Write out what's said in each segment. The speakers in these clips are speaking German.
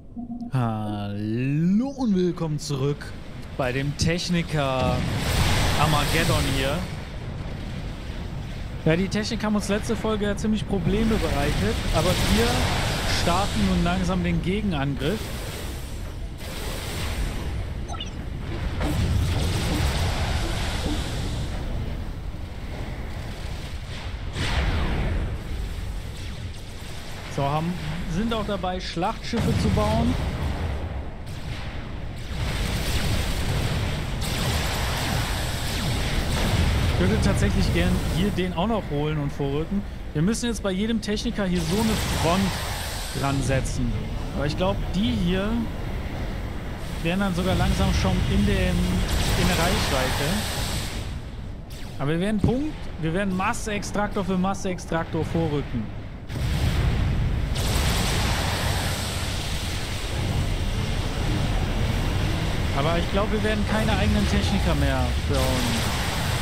Hallo und willkommen zurück bei dem Techniker Armageddon hier. Ja, die Technik haben uns letzte Folge ja ziemlich Probleme bereitet, aber wir starten nun langsam den Gegenangriff. So, sind auch dabei, Schlachtschiffe zu bauen. Ich würde tatsächlich gern hier den auch noch holen und vorrücken. Wir müssen jetzt bei jedem Techniker hier so eine Front dran setzen. Aber ich glaube, die hier wären dann sogar langsam schon in der Reichweite. Aber wir werden Masse-Extraktor für Masse-Extraktor vorrücken. Aber ich glaube, wir werden keine eigenen Techniker mehr bauen.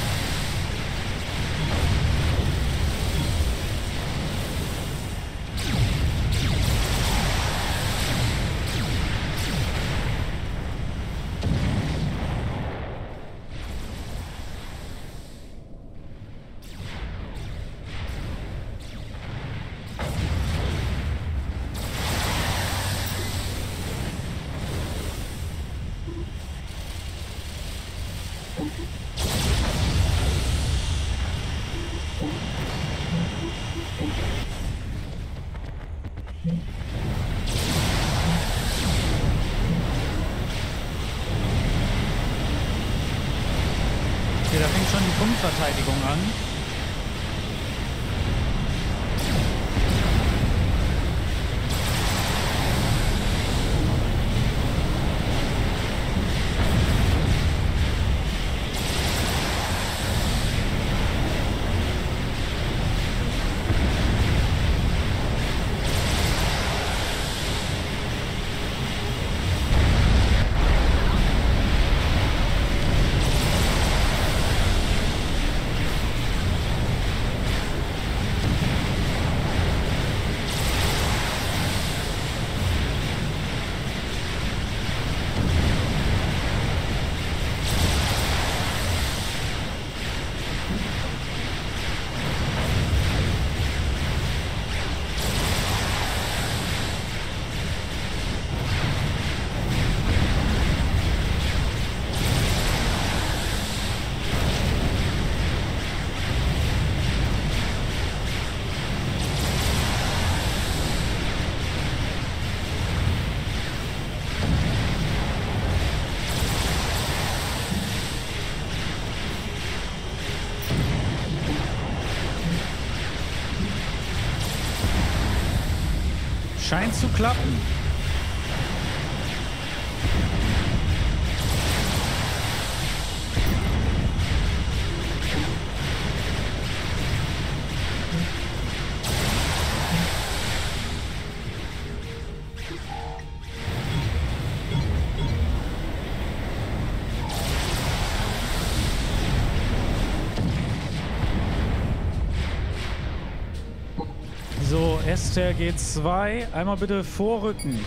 Okay, da fängt schon die Punktverteidigung an. Scheint zu klappen. So, Esther G2, einmal bitte vorrücken.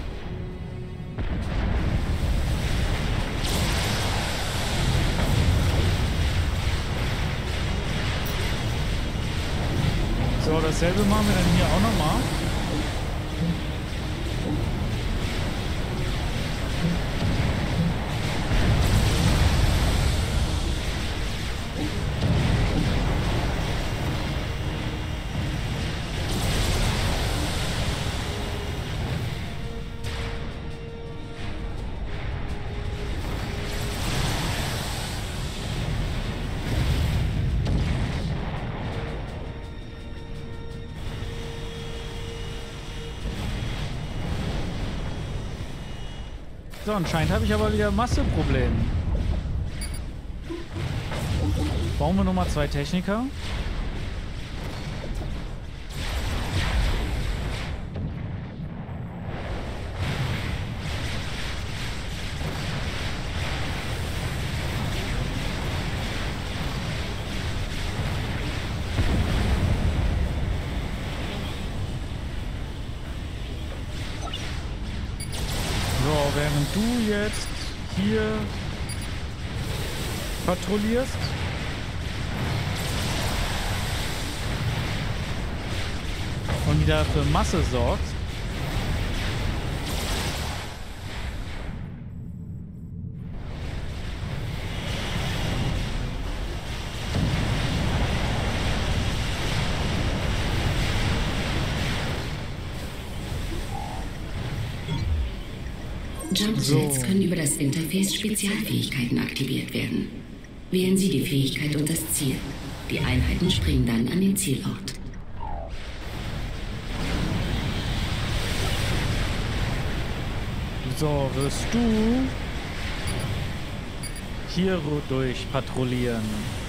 So, dasselbe machen wir dann hier auch nochmal. So, anscheinend habe ich aber wieder Masseprobleme. Bauen wir nochmal 2 Techniker. während du jetzt hier patrouillierst. Und wieder für Masse sorgst. Jumpsets können über das Interface Spezialfähigkeiten aktiviert werden. Wählen Sie die Fähigkeit und das Ziel. Die Einheiten springen dann an den Zielort. So, wirst du hier durch patrouillieren.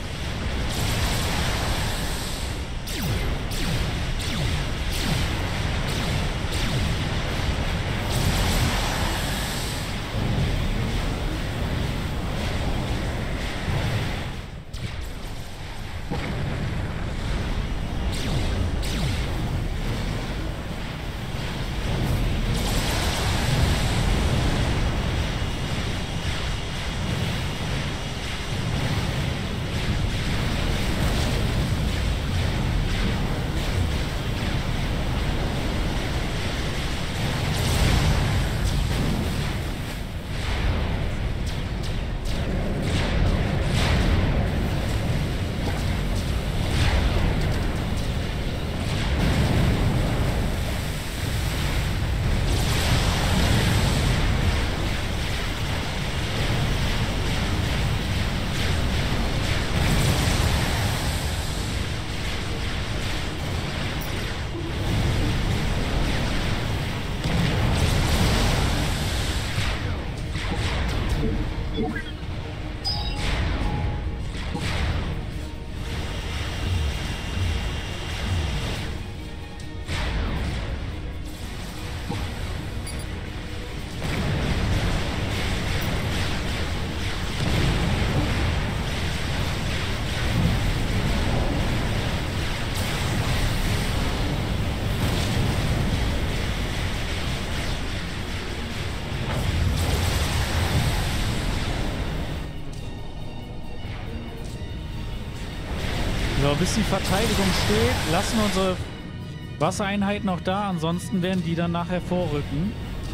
So, bis die Verteidigung steht, lassen unsere Wassereinheiten auch da. Ansonsten werden die dann nachher vorrücken.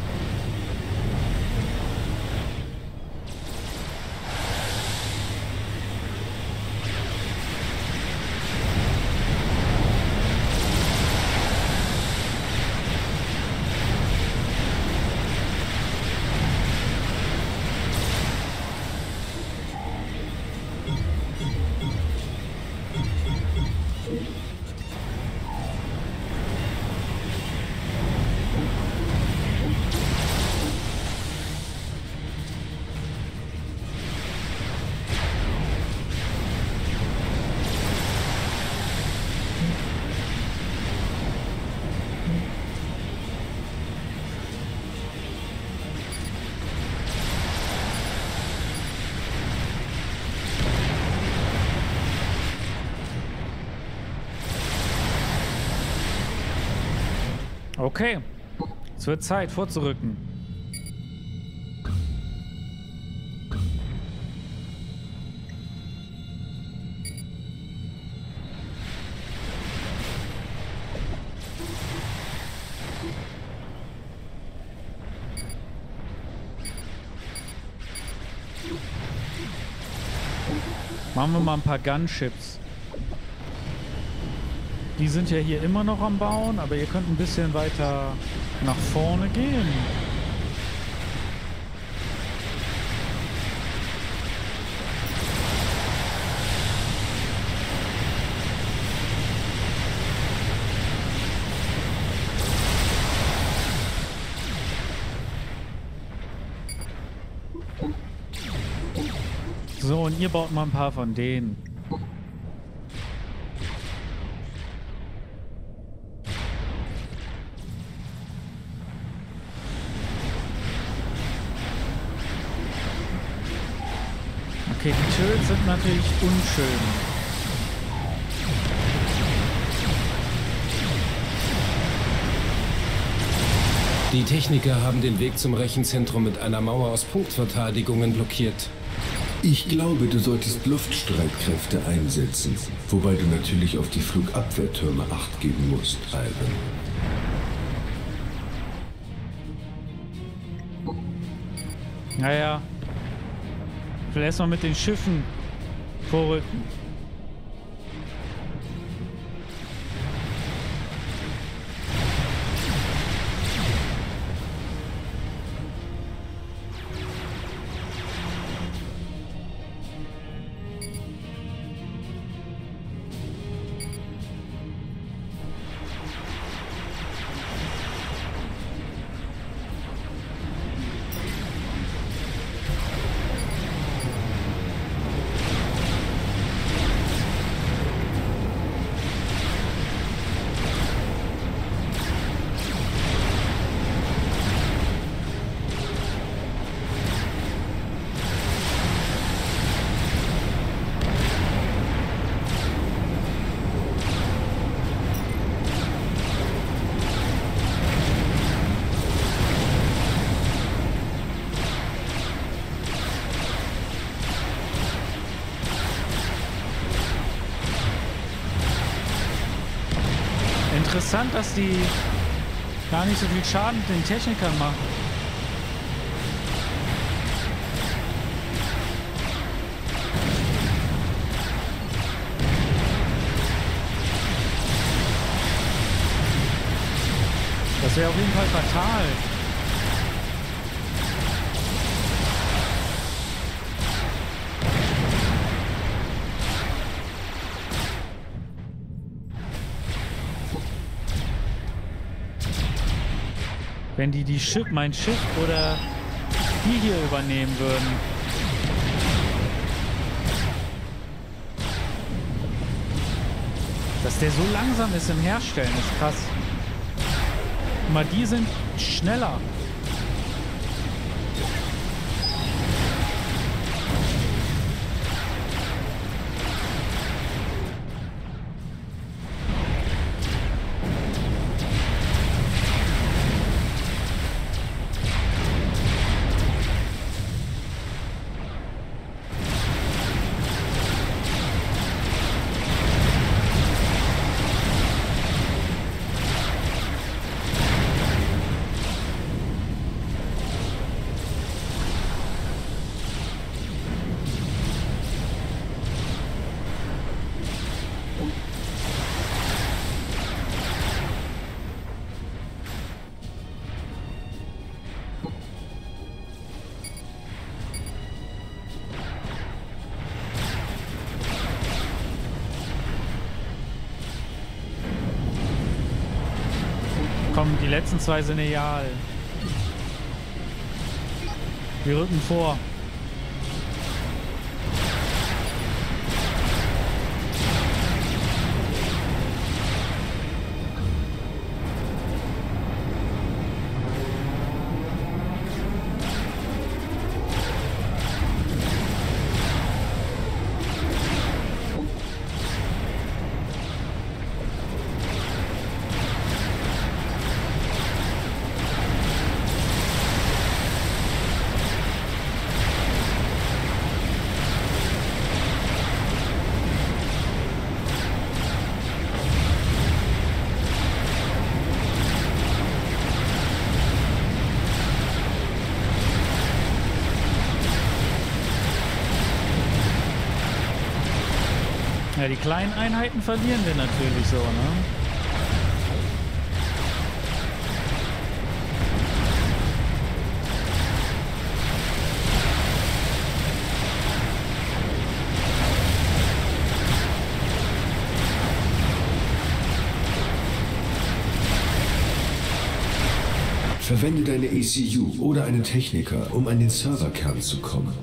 Okay, es wird Zeit, vorzurücken. Machen wir mal ein paar Gunships. Die sind ja hier immer noch am Bauen, aber ihr könnt ein bisschen weiter nach vorne gehen. So, und ihr baut mal ein paar von denen. Okay, die Turrets sind natürlich unschön. Die Techniker haben den Weg zum Rechenzentrum mit einer Mauer aus Punktverteidigungen blockiert. Ich glaube, du solltest Luftstreitkräfte einsetzen, wobei du natürlich auf die Flugabwehrtürme Acht geben musst, Ivan. Naja. Ich will erstmal mit den Schiffen vorrücken. Interessant, dass die gar nicht so viel Schaden den Technikern machen. Das wäre auf jeden Fall fatal. Wenn die mein Schiff oder die hier übernehmen würden. Dass der so langsam ist im Herstellen, ist krass. Guck mal, die sind schneller. Komm, die letzten zwei sind egal. Wir rücken vor. Ja, die kleinen Einheiten verlieren wir natürlich so, ne? Verwende deine ECU oder einen Techniker, um an den Serverkern zu kommen.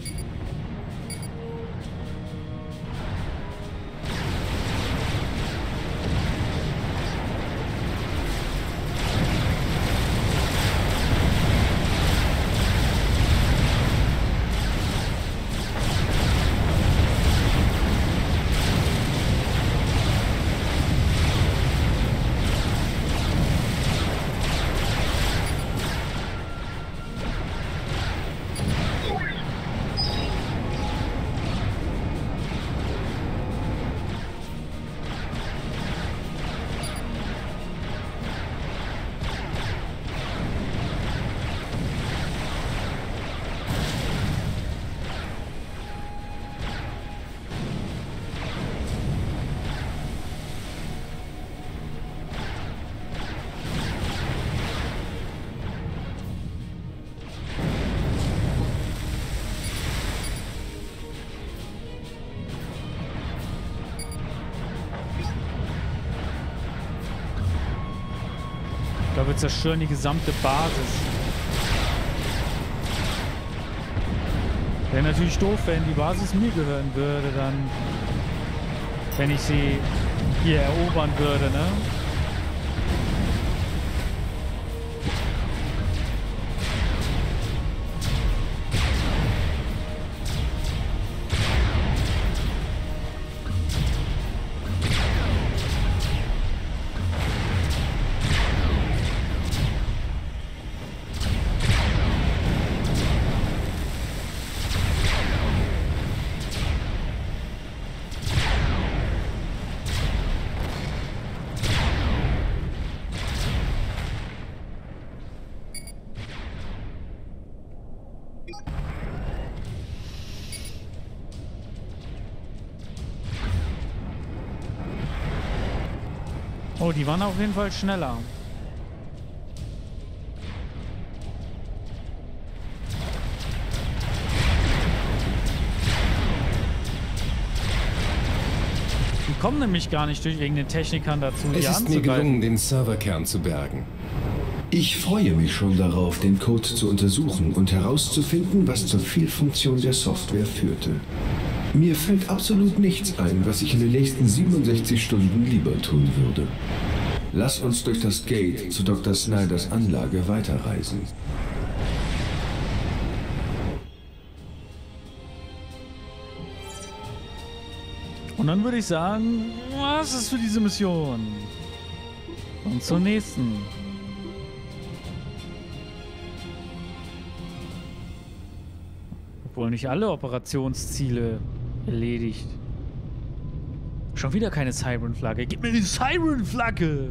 wir zerstören die gesamte Basis. Wäre natürlich doof, wenn die Basis mir gehören würde, dann, wenn ich sie hier erobern würde, ne? Oh, die waren auf jeden Fall schneller. Die kommen nämlich gar nicht wegen den Technikern dazu, die Es ist mir gelungen, den Serverkern zu bergen. Ich freue mich schon darauf, den Code zu untersuchen und herauszufinden, was zur Fehlfunktion der Software führte. Mir fällt absolut nichts ein, was ich in den nächsten 67 Stunden lieber tun würde. Lass uns durch das Gate zu Dr. Snyders Anlage weiterreisen. Und dann würde ich sagen, was ist für diese Mission? Und zur nächsten. Obwohl nicht alle Operationsziele erledigt. Schon wieder keine Siren-Flagge. Gib mir die Siren-Flagge!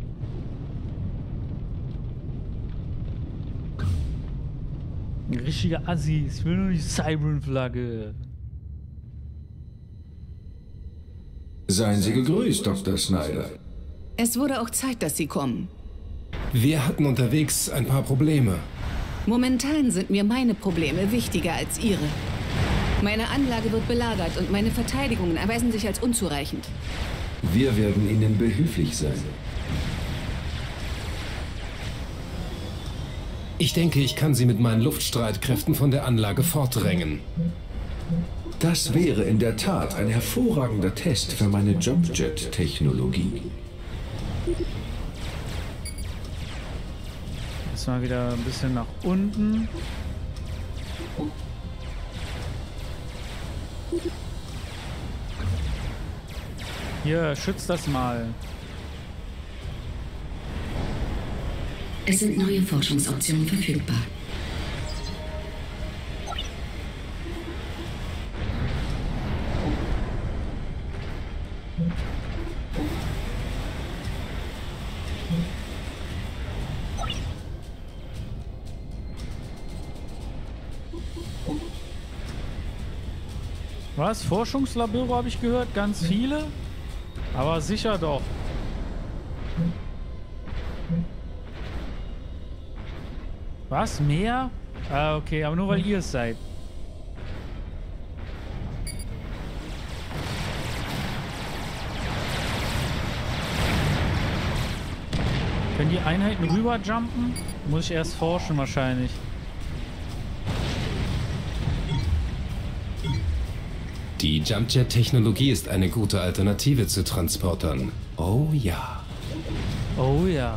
Ein richtiger Assi. Ich will nur die Siren-Flagge. Seien Sie gegrüßt, Dr. Snyder. Es wurde auch Zeit, dass Sie kommen. Wir hatten unterwegs ein paar Probleme. Momentan sind mir meine Probleme wichtiger als Ihre. Meine Anlage wird belagert und meine Verteidigungen erweisen sich als unzureichend. Wir werden Ihnen behilflich sein. Ich denke, ich kann sie mit meinen Luftstreitkräften von der Anlage fortdrängen. Das wäre in der Tat ein hervorragender Test für meine Jumpjet-Technologie. Jetzt mal wieder ein bisschen nach unten. Hier, schützt das mal. Es sind neue Forschungsoptionen verfügbar. Was? Forschungslabore habe ich gehört? Ganz viele? Aber sicher doch. Was? Mehr? Ah, okay, aber nur weil ihr es seid. Können die Einheiten rüberjumpen? Muss ich erst forschen wahrscheinlich. Die Jumpjet-Technologie ist eine gute Alternative zu Transportern. Oh ja. Oh ja.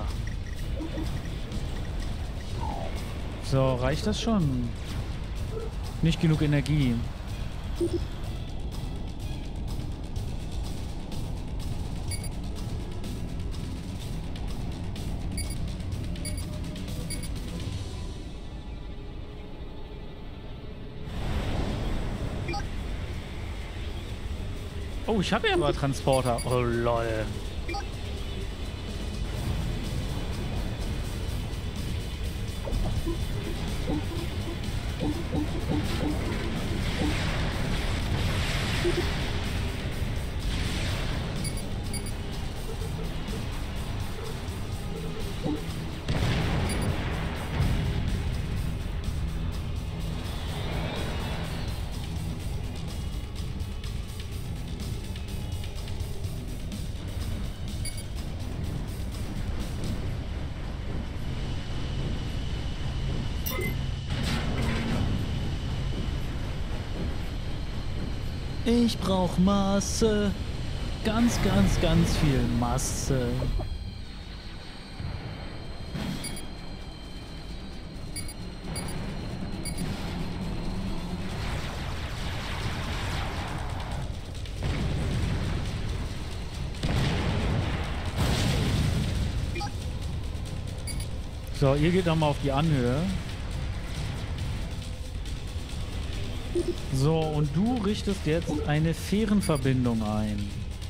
So, reicht das schon? Nicht genug Energie. Oh, ich habe ja aber Transporter. Oh, lol. Ich brauch Masse. Ganz, ganz, ganz viel Masse. So, ihr geht nochmal auf die Anhöhe. So, und du richtest jetzt eine Fährenverbindung ein.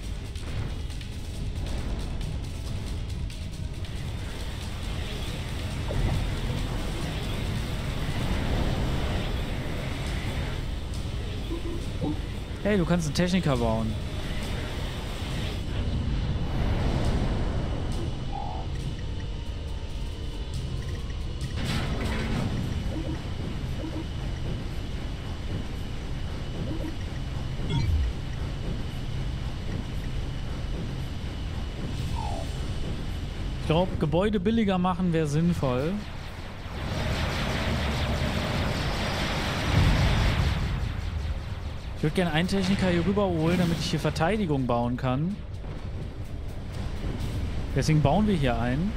Hey, du kannst einen Techniker bauen. Ich glaube, Gebäude billiger machen wäre sinnvoll. Ich würde gerne einen Techniker hier rüberholen, damit ich hier Verteidigung bauen kann. Deswegen bauen wir hier einen.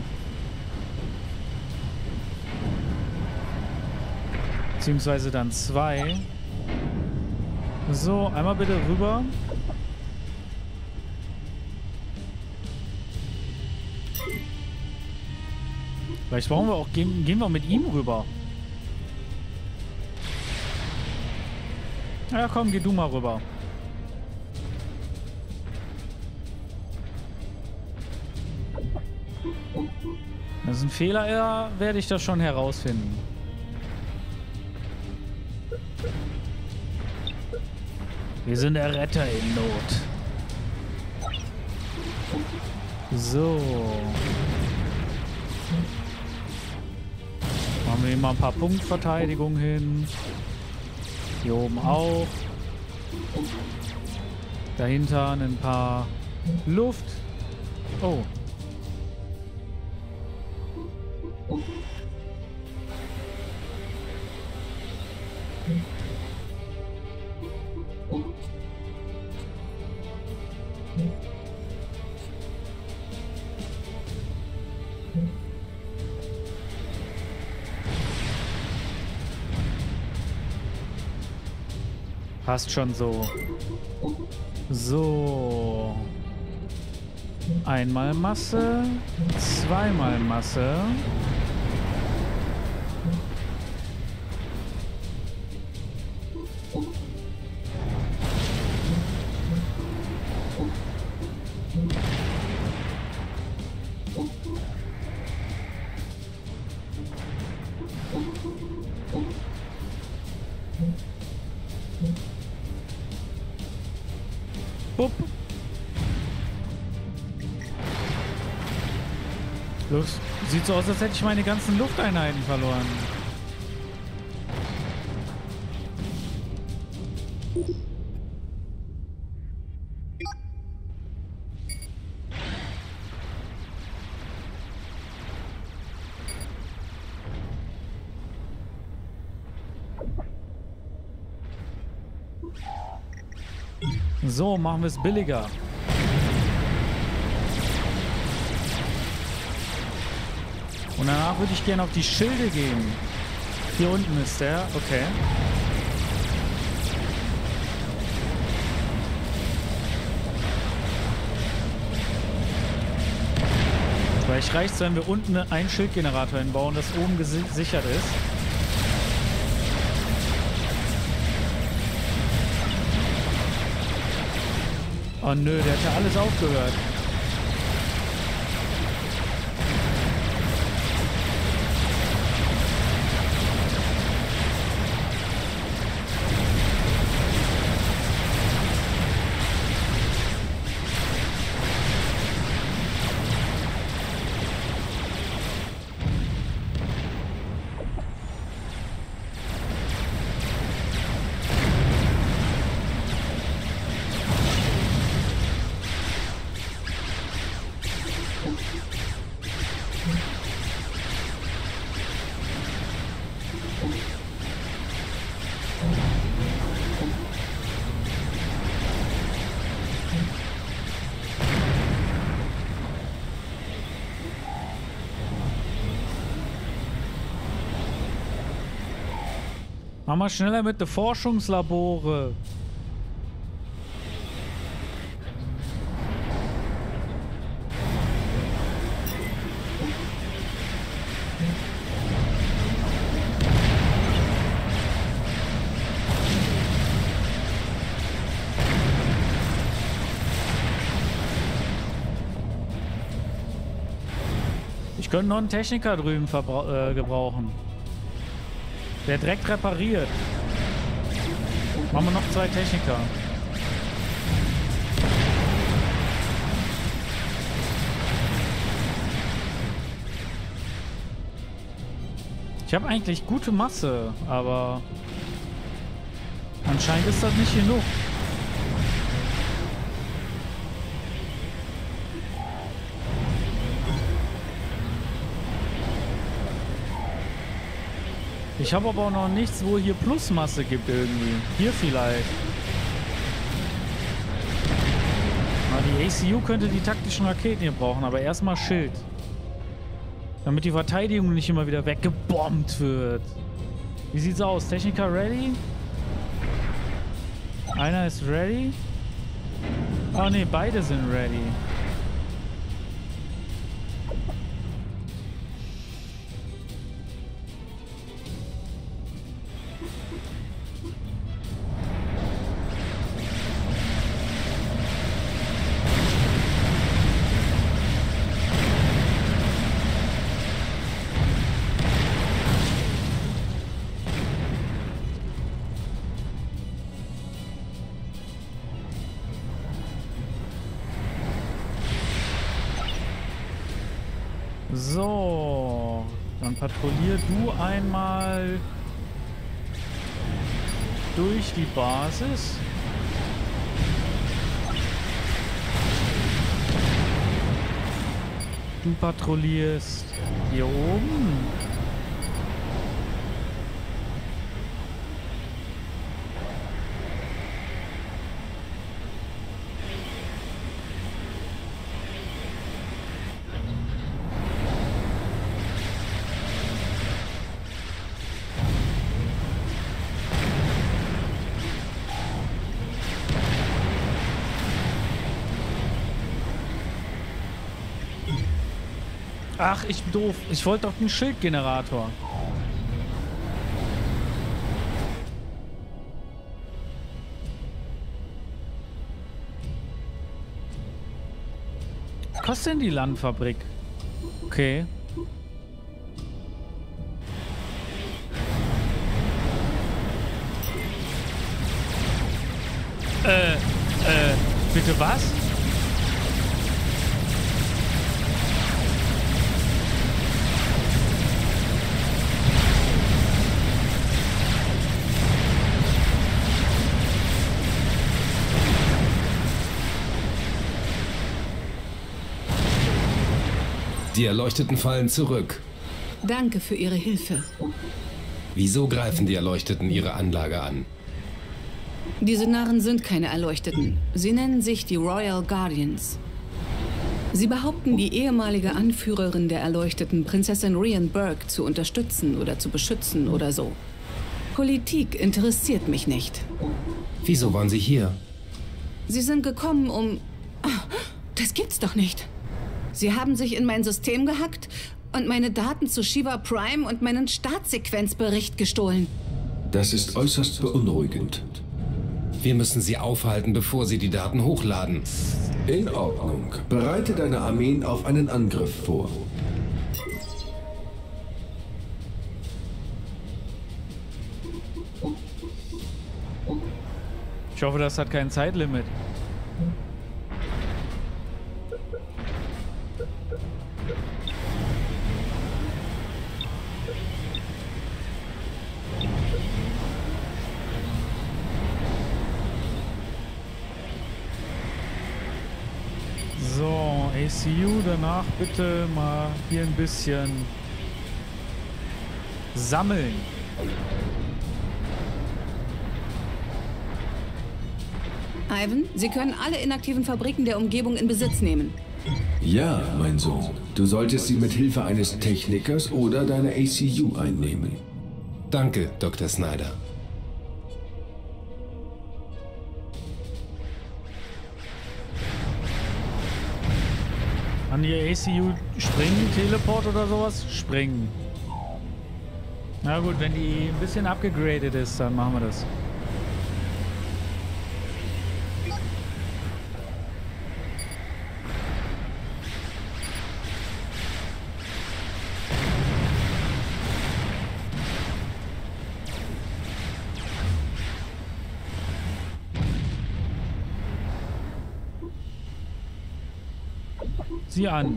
Beziehungsweise dann zwei. So, einmal bitte rüber. Vielleicht brauchen wir auch, gehen wir mit ihm rüber. Ja, komm, geh du mal rüber. Das ist ein Fehler, ja, werde ich das schon herausfinden. Wir sind der Retter in Not. So. Machen wir hier mal ein paar Punktverteidigung hin. Hier oben auch. Dahinter ein paar Luft. Oh. Passt schon so. So. Einmal Masse. Zweimal Masse. Bup. Los. Sieht so aus, als hätte ich meine ganzen Lufteinheiten verloren. So, machen wir es billiger. Und danach würde ich gerne auf die Schilde gehen. Hier unten ist der. Okay. Vielleicht reicht es, wenn wir unten einen Schildgenerator hinbauen, das oben gesichert ist. Oh nö, der hat ja alles aufgehört. Mach mal schneller mit den Forschungslabore. Ich könnte noch einen Techniker drüben gebrauchen. Der direkt repariert. Machen wir noch 2 Techniker. Ich habe eigentlich gute Masse, aber anscheinend ist das nicht genug. Ich habe aber auch noch nichts, wo hier Plusmasse gibt irgendwie. Hier vielleicht. Na, die ACU könnte die taktischen Raketen hier brauchen, aber erstmal Schild. Damit die Verteidigung nicht immer wieder weggebombt wird. Wie sieht's aus? Techniker ready? Einer ist ready? Ah ne, beide sind ready. So, dann patrouillier du einmal durch die Basis. Du patrouillierst hier oben. Ach, ich bin doof. Ich wollte doch einen Schildgenerator. Was kostet denn die Landfabrik? Okay. Bitte was? Die Erleuchteten fallen zurück. Danke für Ihre Hilfe. Wieso greifen die Erleuchteten ihre Anlage an? Diese Narren sind keine Erleuchteten. Sie nennen sich die Royal Guardians. Sie behaupten, die ehemalige Anführerin der Erleuchteten, Prinzessin Rian Burke, zu unterstützen oder zu beschützen oder so. Politik interessiert mich nicht. Wieso waren Sie hier? Sie sind gekommen, um... Das gibt's doch nicht. Sie haben sich in mein System gehackt und meine Daten zu Shiva Prime und meinen Startsequenzbericht gestohlen. Das ist äußerst beunruhigend. Wir müssen sie aufhalten, bevor sie die Daten hochladen. In Ordnung. Bereite deine Armeen auf einen Angriff vor. Ich hoffe, das hat kein Zeitlimit. So, ACU, danach bitte mal hier ein bisschen sammeln. Ivan, Sie können alle inaktiven Fabriken der Umgebung in Besitz nehmen. Ja, mein Sohn. Du solltest sie mit Hilfe eines Technikers oder deiner ACU einnehmen. Danke, Dr. Snyder. An die ACU springen, Teleport oder sowas? Springen. Na gut, wenn die ein bisschen abgegradet ist, dann machen wir das. Sieh an.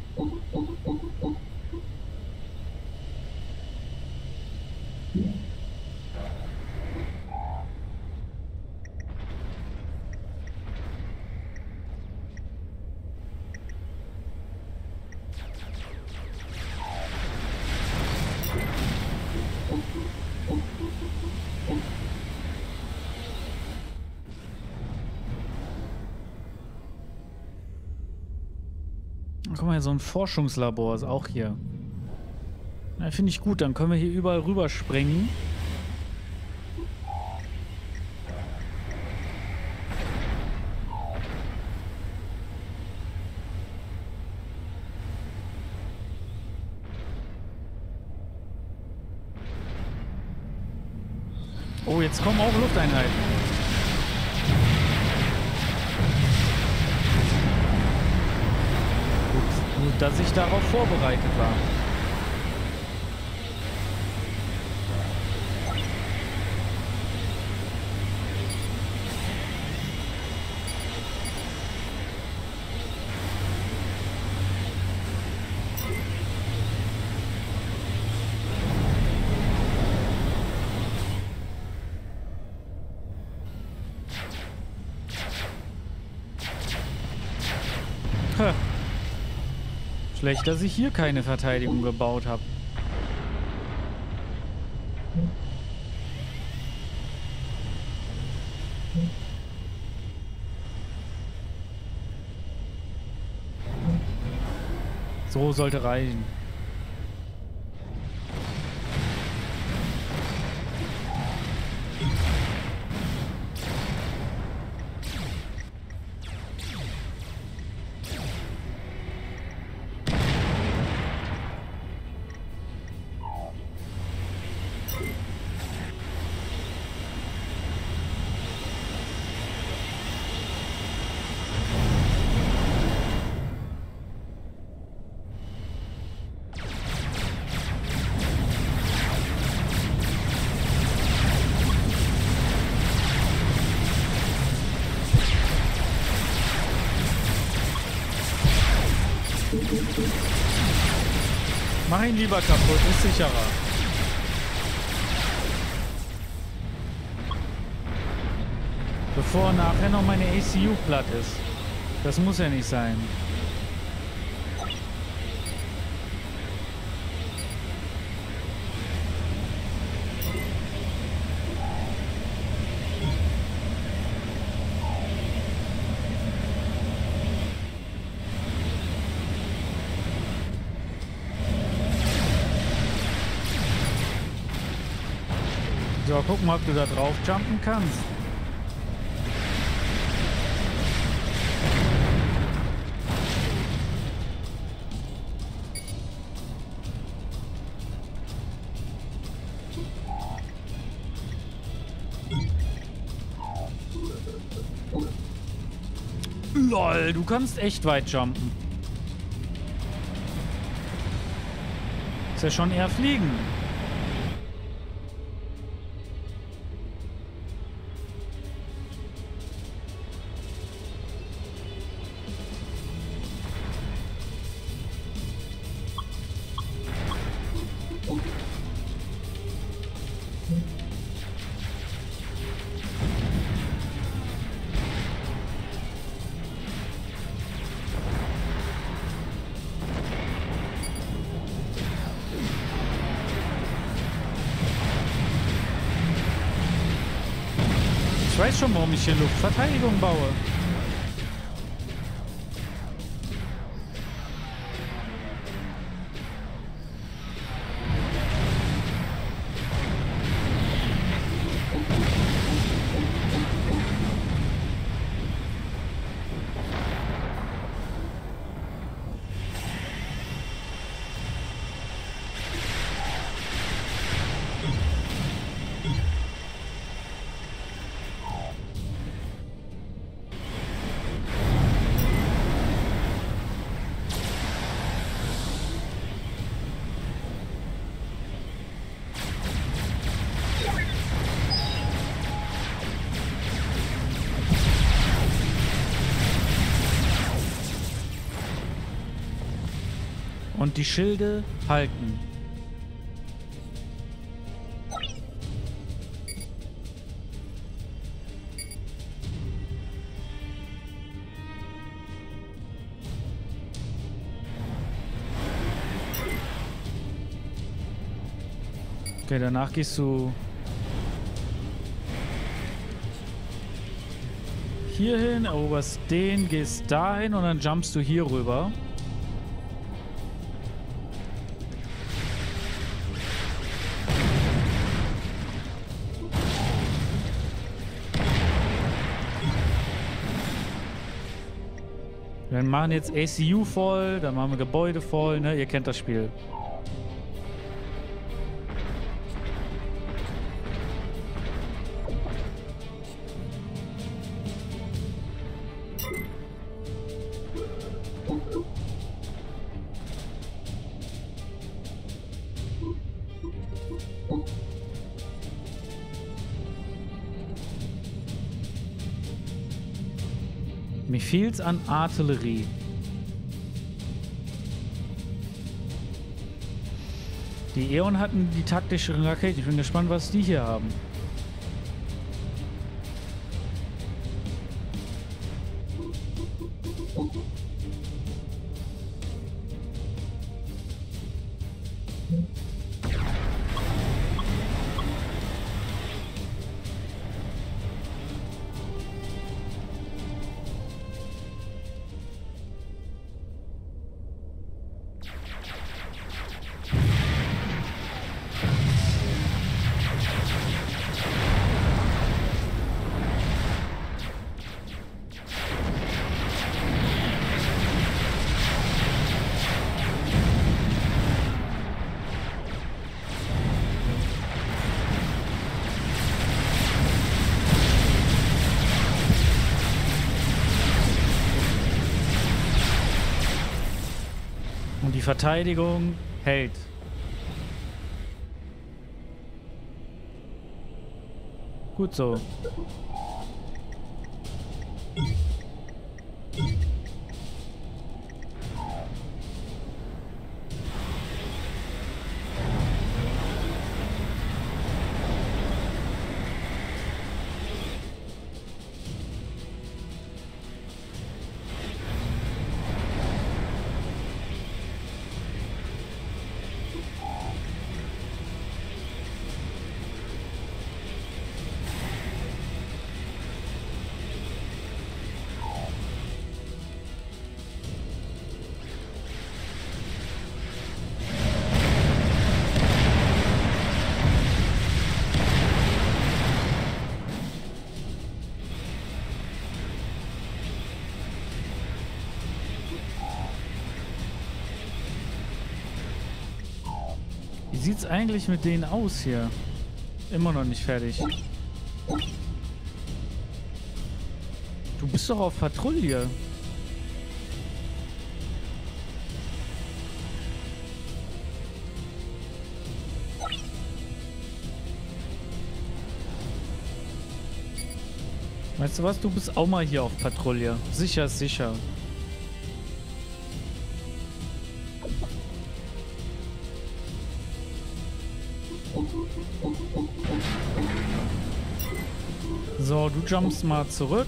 Guck mal, so ein Forschungslabor ist auch hier. Ja, finde ich gut, dann können wir hier überall rüberspringen. Oh, jetzt kommen auch Lufteinheiten. Gut, dass ich darauf vorbereitet war. Schlecht, dass ich hier keine Verteidigung gebaut habe. So sollte reichen. Mach ihn lieber kaputt, ist sicherer. Bevor nachher noch meine ACU platt ist. Das muss ja nicht sein. So, gucken, ob du da drauf jumpen kannst. Lol, du kannst echt weit jumpen. Ist ja schon eher fliegen. Ich weiß schon, warum ich hier Luftverteidigung baue. Und die Schilde halten. Okay, danach gehst du hier hin, eroberst den, gehst dahin und dann jumpst du hier rüber. Wir machen jetzt ACU voll, dann machen wir Gebäude voll, ne? Ihr kennt das Spiel. Mir fehlt's an Artillerie. Die Aeon hatten die taktischen Raketen. Ich bin gespannt, was die hier haben. Und die Verteidigung hält. Gut so. Wie sieht's eigentlich mit denen aus hier? Immer noch nicht fertig. Du bist doch auf Patrouille. Weißt du was? Du bist auch mal hier auf Patrouille. Sicher ist sicher. So, du jumpst mal zurück.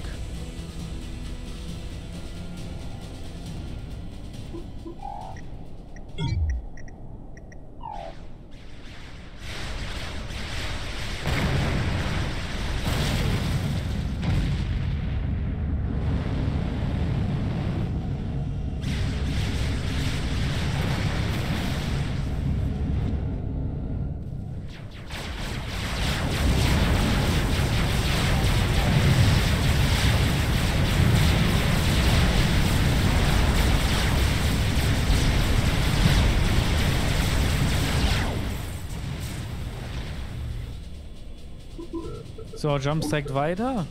So, Jump steigt weiter.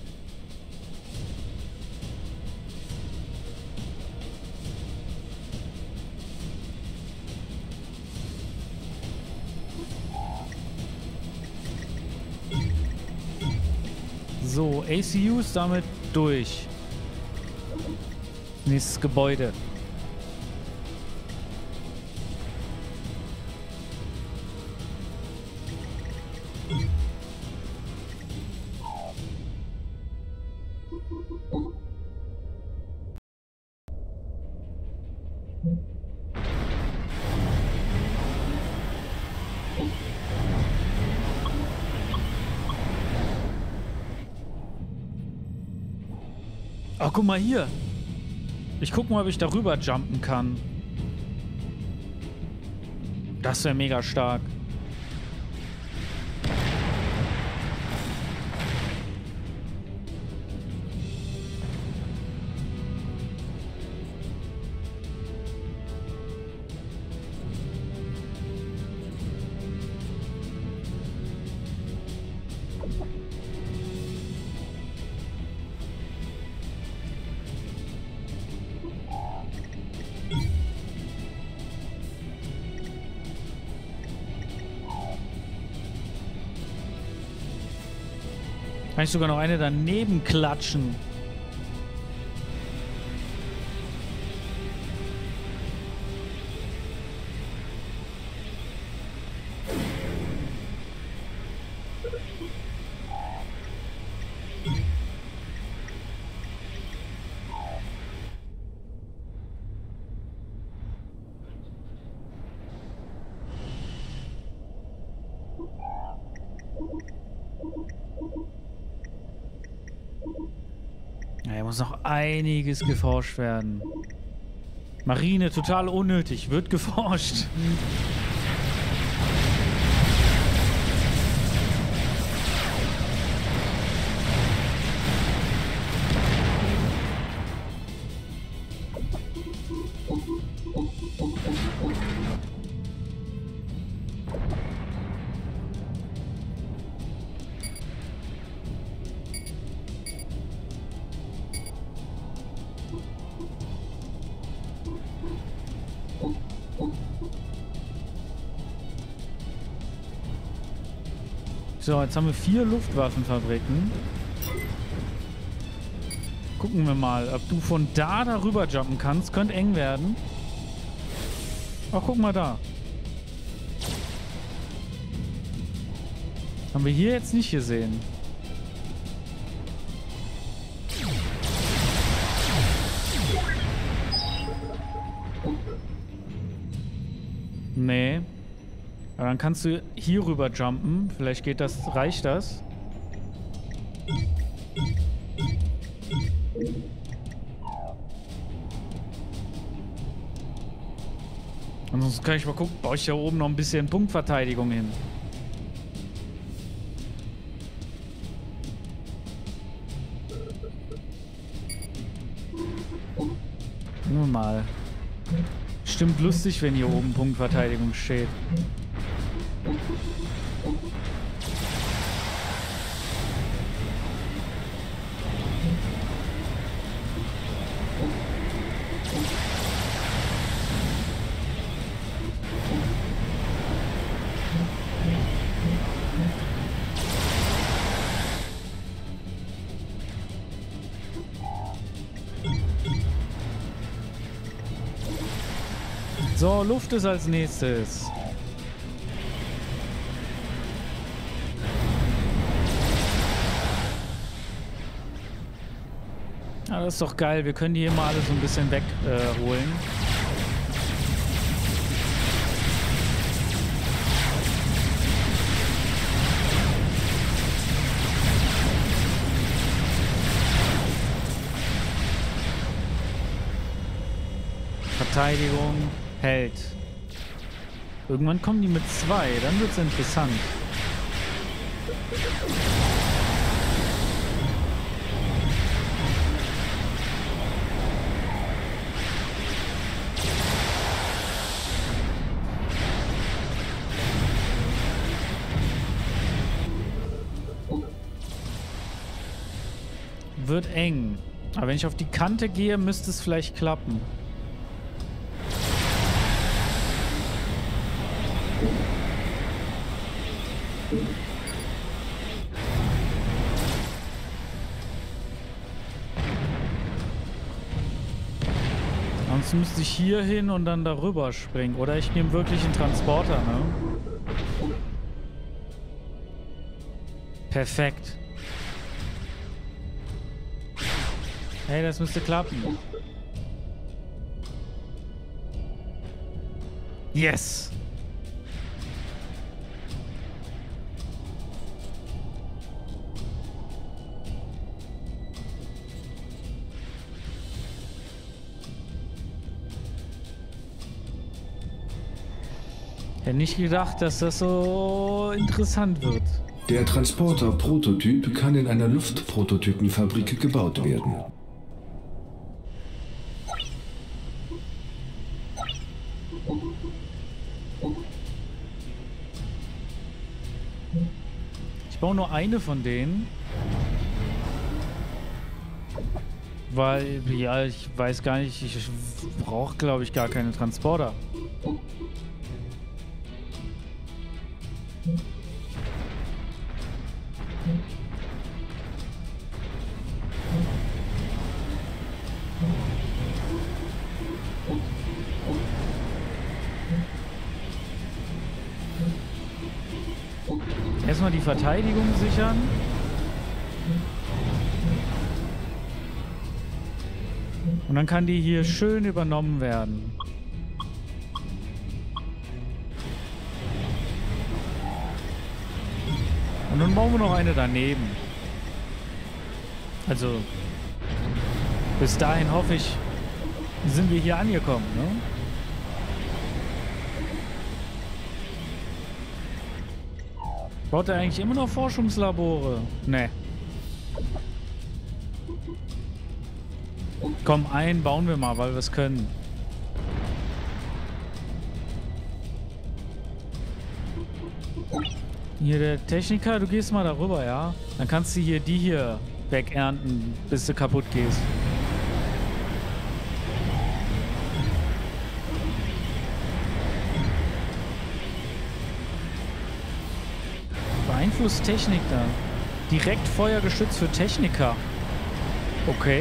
So, ACU ist damit durch. Nächstes Gebäude. Oh, guck mal hier. Ich guck mal, ob ich darüber jumpen kann. Das wäre mega stark. Kann ich sogar noch eine daneben klatschen. Hier muss noch einiges geforscht werden. Marine, total unnötig. Wird geforscht. So, jetzt haben wir 4 Luftwaffenfabriken. Gucken wir mal, ob du von da darüber jumpen kannst. Könnte eng werden. Ach, guck mal da. Haben wir hier jetzt nicht gesehen. Nee. Aber dann kannst du hier rüber jumpen. Vielleicht geht das, reicht das. Ansonsten kann ich mal gucken, baue ich da oben noch ein bisschen Punktverteidigung hin. Nur mal. Stimmt lustig, wenn hier oben Punktverteidigung steht. So, Luft ist als nächstes. Ah, das ist doch geil. Wir können die hier mal alle so ein bisschen wegholen. Verteidigung hält. Irgendwann kommen die mit 2. Dann wird es interessant. Wird eng. Aber wenn ich auf die Kante gehe, müsste es vielleicht klappen. Sonst müsste ich hier hin und dann darüber springen. Oder ich nehme wirklich einen Transporter, ne? Perfekt. Hey, das müsste klappen. Yes! Hätte nicht gedacht, dass das so interessant wird. Der Transporter-Prototyp kann in einer Luftprototypenfabrik gebaut werden. Ich baue nur eine von denen. Weil, ja, ich weiß gar nicht, ich brauche, glaube ich, gar keine Transporter. Erstmal die Verteidigung sichern. Und dann kann die hier schön übernommen werden. Und dann bauen wir noch eine daneben. Also, bis dahin hoffe ich, sind wir hier angekommen, ne? Baut er eigentlich immer noch Forschungslabore? Ne. Komm, einen bauen wir mal, weil wir es können. Hier der Techniker, du gehst mal darüber, ja? Dann kannst du hier die hier wegernten, bis du kaputt gehst. Beeinflusst Technik da. Direkt Feuergeschütz für Techniker. Okay.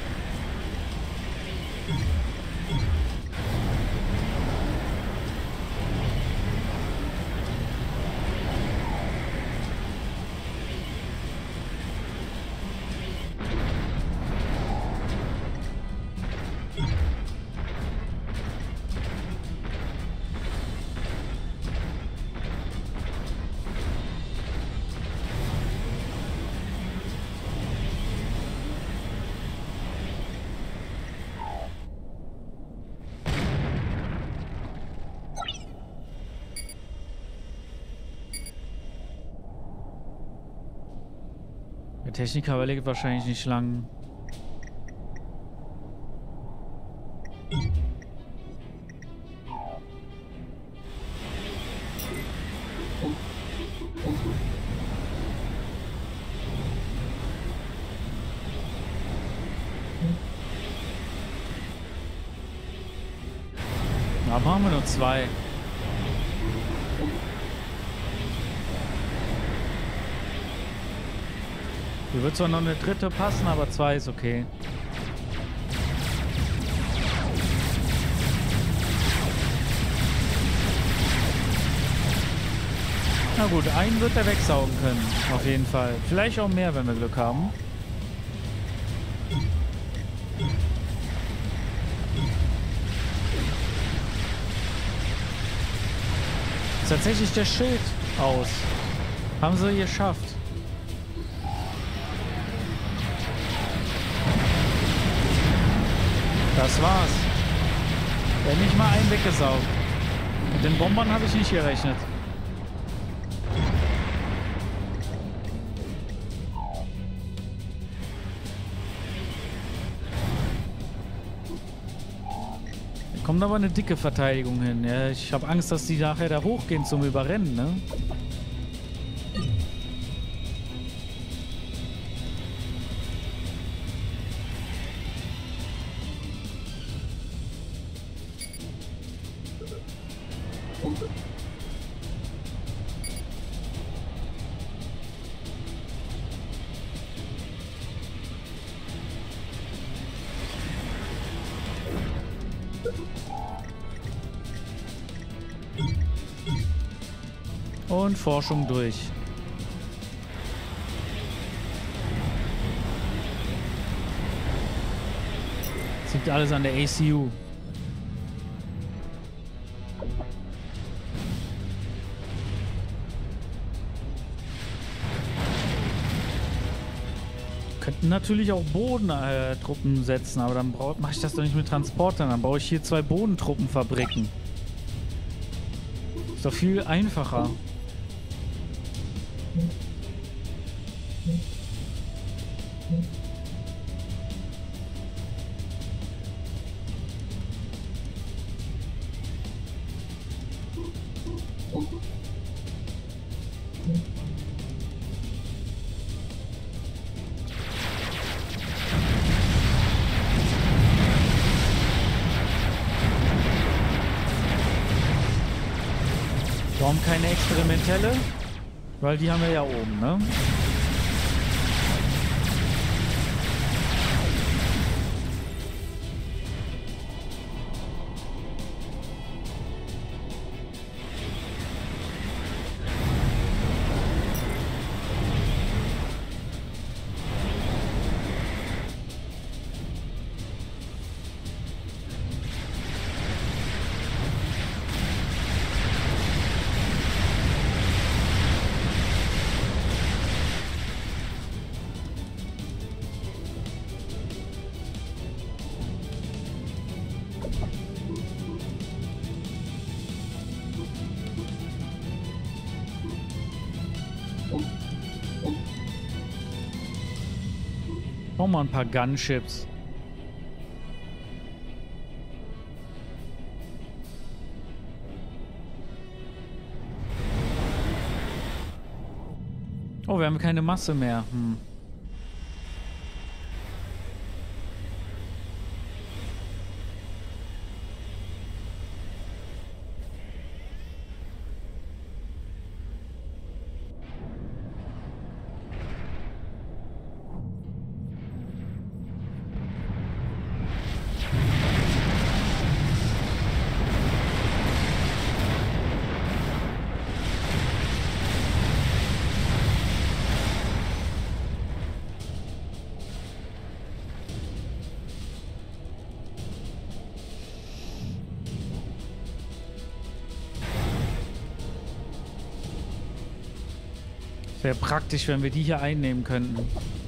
Der Techniker überlegt wahrscheinlich nicht lang. Da machen wir nur zwei. Hier wird zwar noch eine dritte passen, aber zwei ist okay. Na gut, einen wird er wegsaugen können, auf jeden Fall. Vielleicht auch mehr, wenn wir Glück haben. Ist tatsächlich der Schild aus. Haben sie geschafft. Das war's. Er hat nicht mal einen weggesaugt. Mit den Bombern habe ich nicht gerechnet. Da kommt aber eine dicke Verteidigung hin. Ja, ich habe Angst, dass die nachher da hochgehen zum Überrennen, ne? Und Forschung durch. liegt alles an der ACU. Könnten natürlich auch Bodentruppen setzen, aber dann mache ich das doch nicht mit Transportern. Dann baue ich hier 2 Bodentruppenfabriken. Ist doch viel einfacher. Warum keine experimentelle? Weil die haben wir ja oben, ne? Noch mal ein paar Gunships. Oh, wir haben keine Masse mehr. Wäre praktisch, wenn wir die hier einnehmen könnten.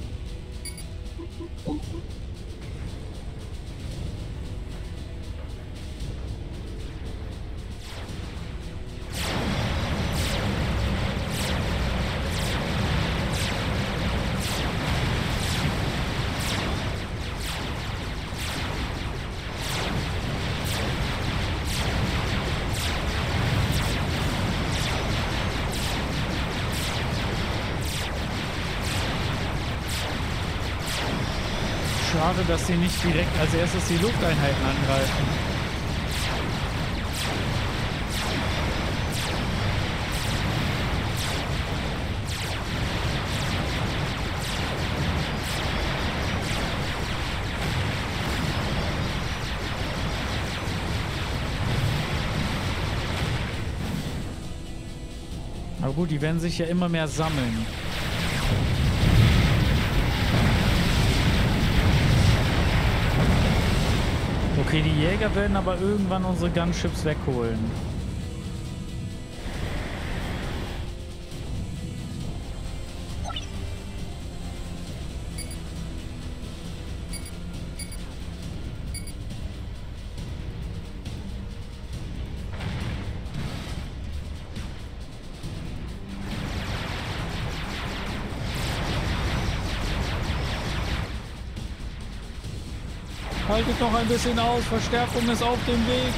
Schade, dass sie nicht direkt als erstes die Lufteinheiten angreifen. Aber gut, die werden sich ja immer mehr sammeln. Okay, die Jäger werden aber irgendwann unsere Gunships wegholen. Haltet noch ein bisschen aus, Verstärkung ist auf dem Weg.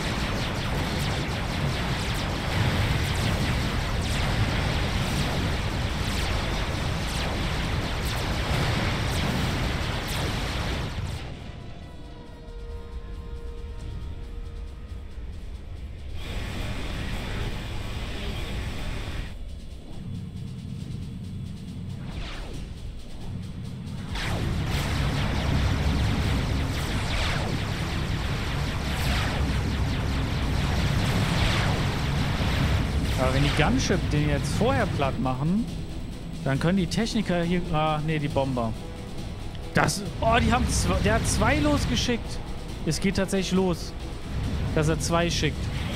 Aber wenn die Gunship den jetzt vorher platt machen, dann können die Techniker hier... Ah, nee, die Bomber. Das... Oh, die haben... Der hat 2 losgeschickt. Es geht tatsächlich los, dass er 2 schickt.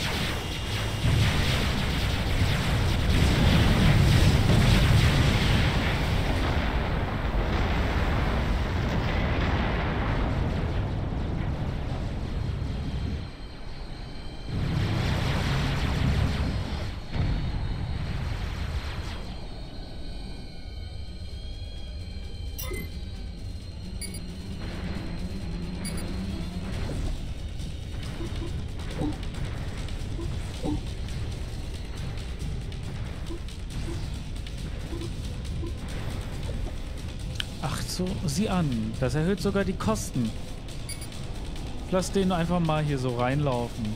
So, sieh an. Das erhöht sogar die Kosten. Lass den einfach mal hier so reinlaufen.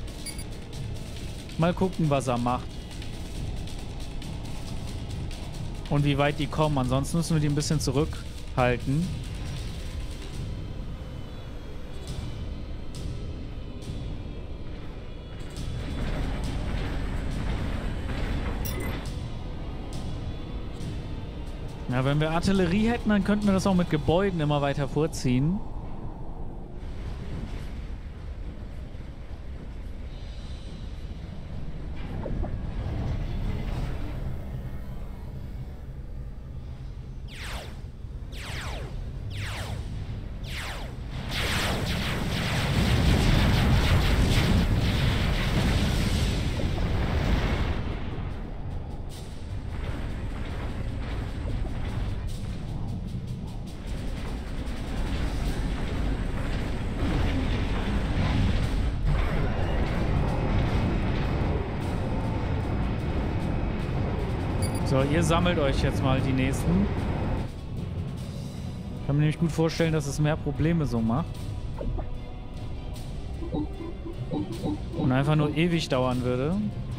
Mal gucken, was er macht. Und wie weit die kommen. Ansonsten müssen wir die ein bisschen zurückhalten. Ja, wenn wir Artillerie hätten, dann könnten wir das auch mit Gebäuden immer weiter vorziehen. So, ihr sammelt euch jetzt mal die nächsten. Ich kann mir nämlich gut vorstellen, dass es mehr Probleme so macht. Und einfach nur ewig dauern würde.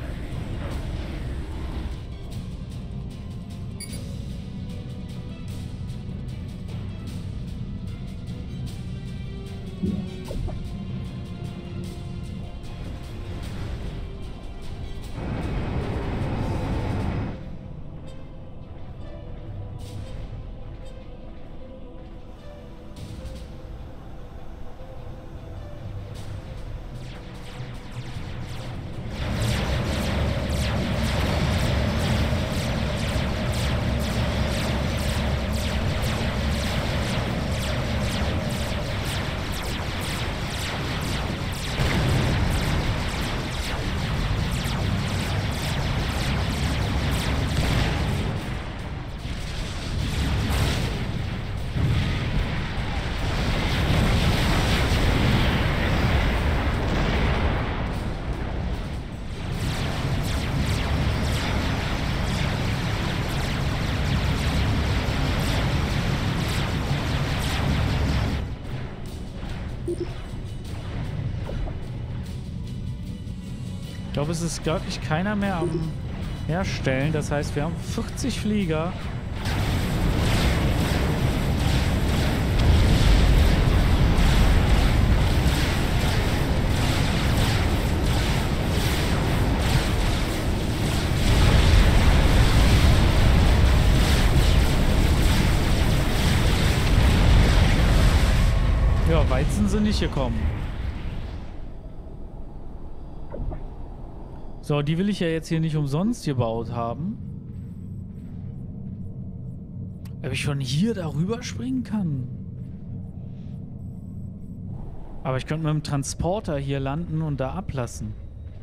Ich glaube, es ist wirklich keiner mehr am Herstellen. Das heißt, wir haben 40 Flieger. Ja, weit sind sie nicht gekommen. So, die will ich ja jetzt hier nicht umsonst gebaut haben. Ob ich von hier darüber springen kann. Aber ich könnte mit dem Transporter hier landen und da ablassen.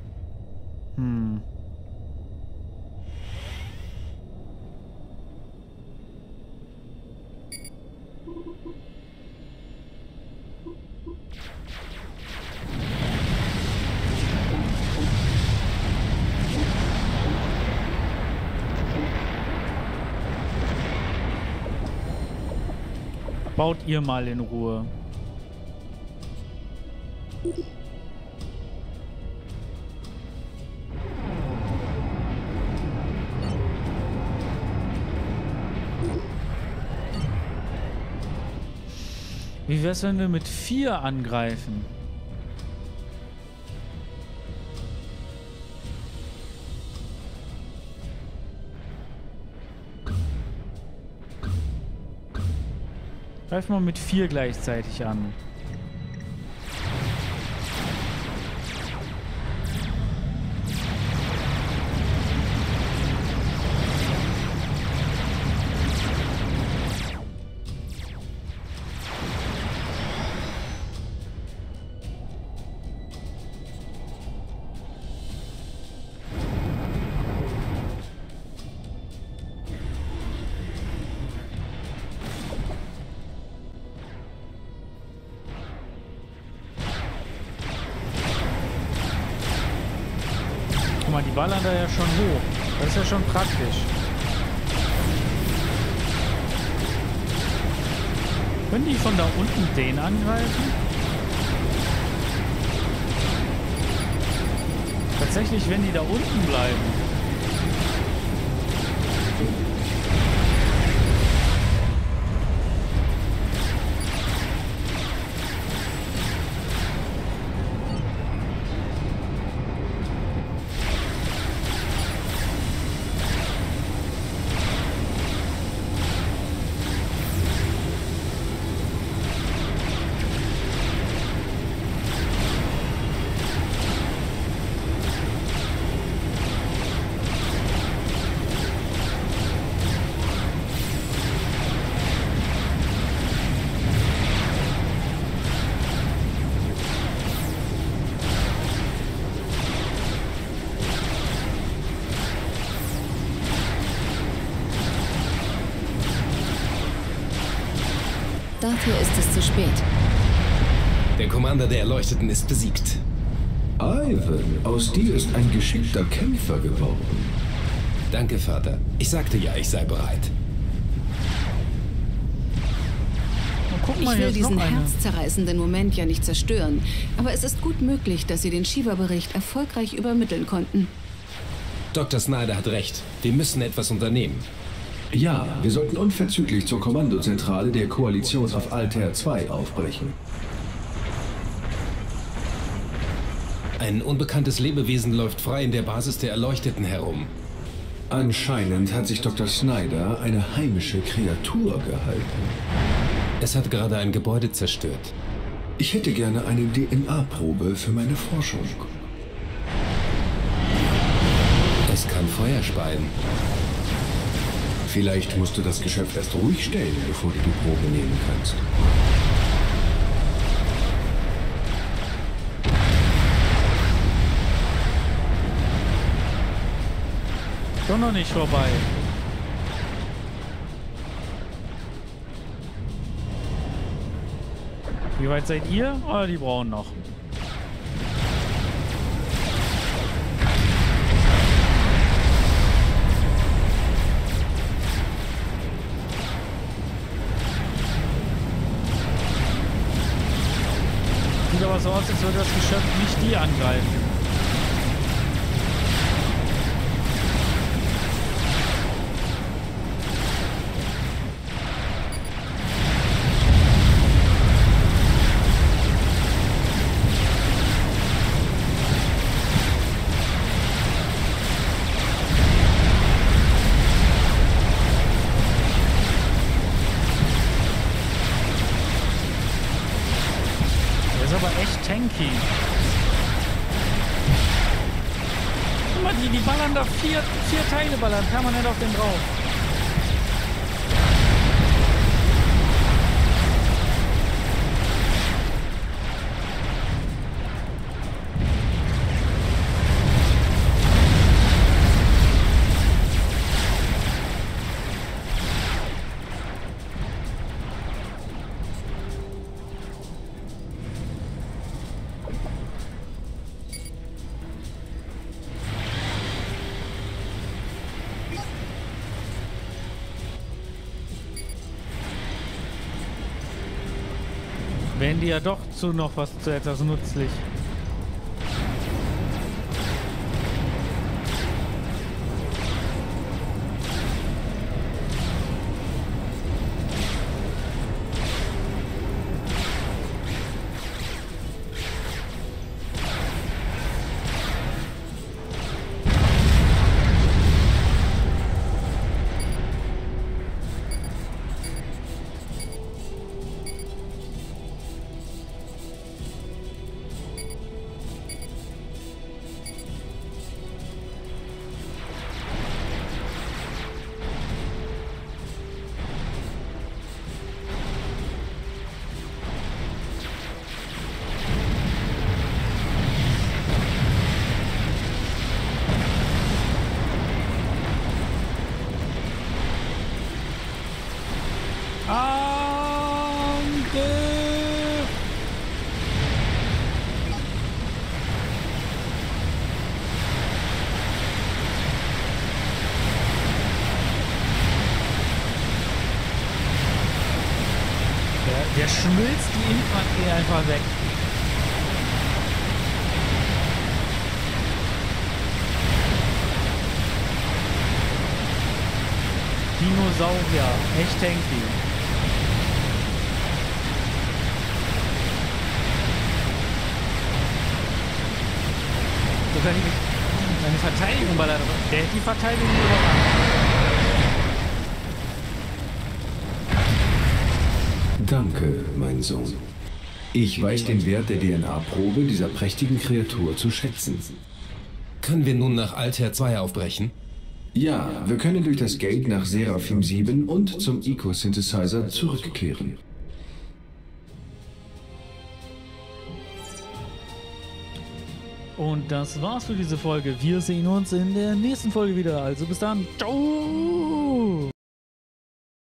Baut ihr mal in Ruhe. Wie wär's, wenn wir mit 4 angreifen? Greif mal mit 4 gleichzeitig an. mal, die ballern da ja schon hoch. Das ist ja schon praktisch. Können die von da unten den angreifen? Tatsächlich, wenn die da unten bleiben. Dafür ist es zu spät. Der Commander der Erleuchteten ist besiegt. Ivan, aus dir ist ein geschickter Kämpfer geworden. Danke, Vater. Ich sagte ja, ich sei bereit. Und guck mal, Ich hier will ist noch diesen eine. herzzerreißenden Moment ja nicht zerstören, aber es ist gut möglich, dass Sie den Shiva-Bericht erfolgreich übermitteln konnten. Dr. Snyder hat recht. Wir müssen etwas unternehmen. Ja, wir sollten unverzüglich zur Kommandozentrale der Koalition auf Altair 2 aufbrechen. Ein unbekanntes Lebewesen läuft frei in der Basis der Erleuchteten herum. Anscheinend hat sich Dr. Snyder eine heimische Kreatur gehalten. Es hat gerade ein Gebäude zerstört. Ich hätte gerne eine DNA-Probe für meine Forschung. Es kann Feuer speien. Vielleicht musst du das Geschöpf erst ruhig stellen, bevor du die Probe nehmen kannst. Doch noch nicht vorbei. Wie weit seid ihr? Ah, die brauchen noch. Sieht aber so aus, als würde das Geschöpf nicht die angreifen. Tanky. Guck mal, die ballern da vier Teile ballern permanent auf den drauf. Wären die ja doch zu noch was zu etwas nützlich. Der schmilzt die Infanterie einfach weg. Dinosaurier, echt tanky. Sogar seine Verteidigung war da drin. Der hat die Verteidigung überrannt. Danke, mein Sohn. Ich weiß den Wert der DNA-Probe dieser prächtigen Kreatur zu schätzen. Können wir nun nach Altair 2 aufbrechen? Ja, wir können durch das Gate nach Seraphim 7 und zum Eco-Synthesizer zurückkehren. Und das war's für diese Folge. Wir sehen uns in der nächsten Folge wieder. Also bis dann. Ciao!